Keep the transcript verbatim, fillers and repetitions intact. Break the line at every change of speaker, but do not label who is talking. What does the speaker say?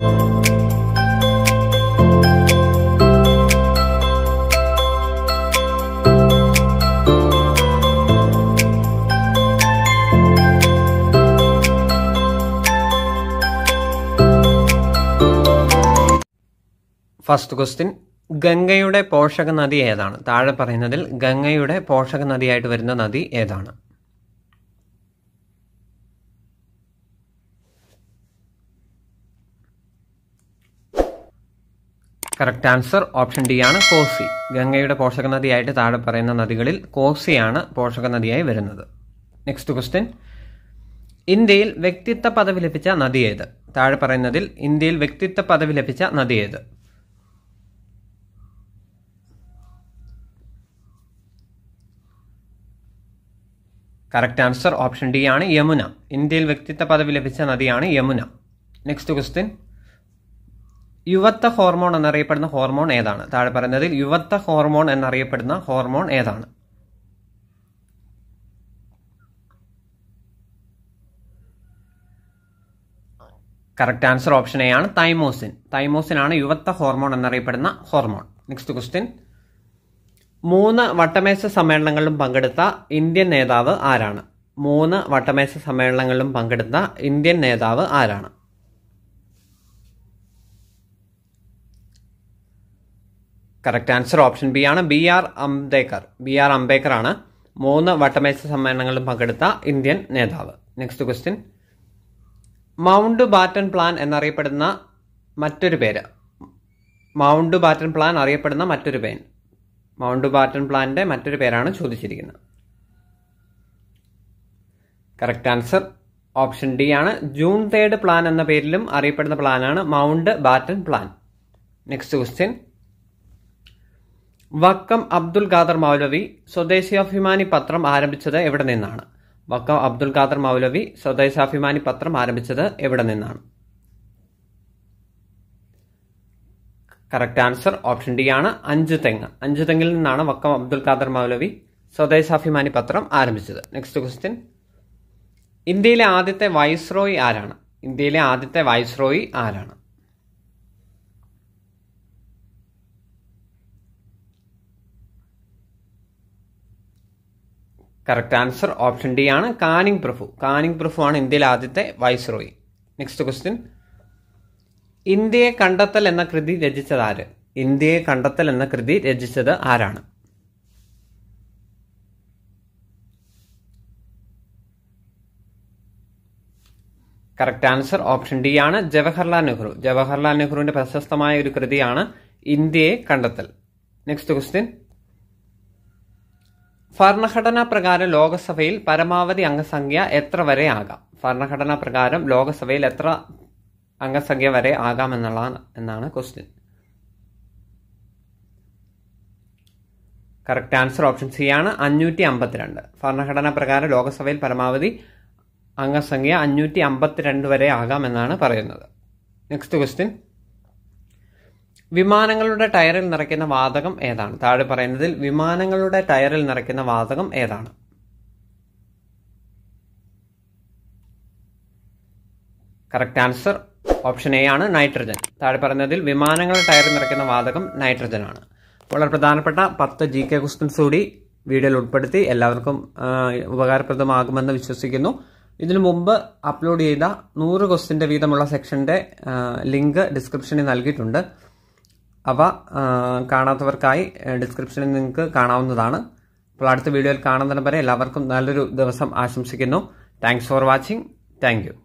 First question, ഗംഗയുടെ പോഷക നദി ഏതാണ്? താഴെ പറയുന്നതിൽ ഗംഗയുടെ പോഷക നദിയായിട്ട് വരുന്ന നദി ഏതാണ്? കറക്റ്റ് ആൻസർ ഓപ്ഷൻ ഡി ആണ്, കോസി. ഗംഗയുടെ പോഷക നദിയായിട്ട് താഴെ പറയുന്ന നദികളിൽ കോസിയാണ് പോഷക നദിയായി വരുന്നത്. നെക്സ്റ്റ് ക്വസ്റ്റ്യൻ, ഇന്ത്യയിൽ വ്യക്തിത്വ പദവി ലഭിച്ച നദി ഏത്? താഴെ പറയുന്നതിൽ ഇന്ത്യയിൽ വ്യക്തിത്വ പദവി ലഭിച്ച നദി ഏത്? കറക്റ്റ് ആൻസർ ഓപ്ഷൻ ഡി ആണ്, യമുന. ഇന്ത്യയിൽ വ്യക്തിത്വ പദവി ലഭിച്ച നദിയാണ് യമുന. നെക്സ്റ്റ് ക്വസ്റ്റ്യൻ, യുവത്വ ഹോർമോൺ എന്നറിയപ്പെടുന്ന ഹോർമോൺ ഏതാണ്? താഴെ പറയുന്നതിൽ യുവത്വ ഹോർമോൺ എന്നറിയപ്പെടുന്ന ഹോർമോൺ ഏതാണ്? കറക്റ്റ് ആൻസർ ഓപ്ഷൻ എ ആണ്, തൈമോസിൻ. തൈമോസിൻ ആണ് യുവത്വ ഹോർമോൺ എന്നറിയപ്പെടുന്ന ഹോർമോൺ. നെക്സ്റ്റ് ക്വസ്റ്റ്യൻ, മൂന്ന് വട്ടമേശ സമ്മേളനങ്ങളിലും പങ്കെടുത്ത ഇന്ത്യൻ നേതാവ് ആരാണ്? മൂന്ന് വട്ടമേശ സമ്മേളനങ്ങളിലും പങ്കെടുത്ത ഇന്ത്യൻ നേതാവ് ആരാണ്? കറക്റ്റ് ആൻസർ ഓപ്ഷൻ ബി ആണ്, B R Ambedkar. B R Ambedkar ആണ് മൂന്ന് വട്ടമേശ സമ്മേളനങ്ങളിലും പങ്കെടുത്ത ഇന്ത്യൻ നേതാവ്. Next question, Mountbatten plan എന്നറിയപ്പെടുന്ന മറ്റൊരു പേര്. മൗണ്ട് ബാറ്റൺ പ്ലാൻ അറിയപ്പെടുന്ന മറ്റൊരു പേര്. മൗണ്ട് ബാറ്റൺ പ്ലാനിന്റെ മറ്റൊരു പേരാണ് ചോദിച്ചിരിക്കുന്നത്. കറക്റ്റ് ആൻസർ ഓപ്ഷൻ ഡി ആണ്, ജൂൺ തേർഡ് പ്ലാൻ എന്ന പേരിലും അറിയപ്പെടുന്ന പ്ലാനാണ് Mountbatten plan. Next question, Vakkom Abdul Khader Moulavi Swadeshabhimani പത്രം ആരംഭിച്ചത് എവിടെ നിന്നാണ്? വക്കം അബ്ദുൽ ഖാദർ മൗലവി സ്വദേശാഭിമാനി പത്രം ആരംഭിച്ചത് എവിടെ നിന്നാണ്? കറക്റ്റ് ആൻസർ ഓപ്ഷൻ ഡി ആണ്, അഞ്ചു തെങ്ങ്. അഞ്ചു തെങ്ങിൽ നിന്നാണ് വക്കം അബ്ദുൽ ഖാദർ മൗലവി സ്വദേശാഭിമാനി പത്രം ആരംഭിച്ചത്. നെക്സ്റ്റ് ക്വസ്റ്റ്യൻ, ഇന്ത്യയിലെ ആദ്യത്തെ വൈസ്രോയി ആരാണ്? ഇന്ത്യയിലെ ആദ്യത്തെ വൈസ്രോയി ആരാണ്? കറക്റ്റ് ആൻസർ ഓപ്ഷൻ ഡി ആണ്, കാനിങ് പ്രഭു. കാനിങ് പ്രഭു ആണ് ഇന്ത്യയിലെ ആദ്യത്തെ വൈസ്രോയി. നെക്സ്റ്റ് ക്വസ്റ്റ്യൻ, ഇന്ത്യയെ കണ്ടെത്തൽ എന്ന കൃതി രചിച്ചത് ആര്? ഇന്ത്യയെ കണ്ടെത്തൽ എന്ന കൃതി രചിച്ചത് ആരാണ്? കറക്റ്റ് ആൻസർ ഓപ്ഷൻ ഡി ആണ്, ജവഹർലാൽ നെഹ്റു. ജവഹർലാൽ നെഹ്റുവിന്റെ പ്രശസ്തമായ ഒരു കൃതിയാണ് ഇന്ത്യയെ കണ്ടെത്തൽ. നെക്സ്റ്റ് ക്വസ്റ്റ്യൻ, ഭരണഘടനാ പ്രകാരം ലോകസഭയിൽ പരമാവധി അംഗസംഖ്യ എത്ര വരെ ആകാം? ഭരണഘടനാ പ്രകാരം ലോകസഭയിൽ എത്ര അംഗസംഖ്യ വരെ ആകാം എന്നുള്ളതാണ് എന്നാണ് question. Correct answer option C ആണ്, അഞ്ഞൂറ്റി അമ്പത്തിരണ്ട്. ഭരണഘടനാ പ്രകാരം ലോകസഭയിൽ പരമാവധി അംഗസംഖ്യ അഞ്ഞൂറ്റി അമ്പത്തിരണ്ട് വരെ ആകാം എന്നാണ് പറയുന്നത്. നെക്സ്റ്റ് ക്വസ്റ്റ്യൻ, വിമാനങ്ങളുടെ ടയറിൽ നിറയ്ക്കുന്ന വാതകം ഏതാണ്? താഴെ പറയുന്നതിൽ വിമാനങ്ങളുടെ ടയറിൽ നിറയ്ക്കുന്ന വാതകം ഏതാണ്? കറക്റ്റ് ആൻസർ ഓപ്ഷൻ എ ആണ്, നൈട്രജൻ. താഴെ പറയുന്നതിൽ വിമാനങ്ങളുടെ ടയറിൽ നിറയ്ക്കുന്ന വാതകം നൈട്രജൻ ആണ്. വളരെ പ്രധാനപ്പെട്ട പത്ത് ജി കെ ക്വസ്റ്റ്യൻസ് കൂടി വീഡിയോയിൽ ഉൾപ്പെടുത്തി എല്ലാവർക്കും ഉപകാരപ്രദമാകുമെന്ന് വിശ്വസിക്കുന്നു. ഇതിനു മുമ്പ് അപ്ലോഡ് ചെയ്ത നൂറ് ക്വസ്റ്റ്യന്റെ വീതമുള്ള സെക്ഷന്റെ ലിങ്ക് ഡിസ്ക്രിപ്ഷനിൽ നൽകിയിട്ടുണ്ട്. അവ കാണാത്തവർക്കായി ഡിസ്ക്രിപ്ഷനിൽ നിങ്ങൾക്ക് കാണാവുന്നതാണ്. അപ്പോൾ അടുത്ത വീഡിയോയിൽ കാണുന്നതിന് വരെ എല്ലാവർക്കും നല്ലൊരു ദിവസം ആശംസിക്കുന്നു. Thanks for watching. Thank U.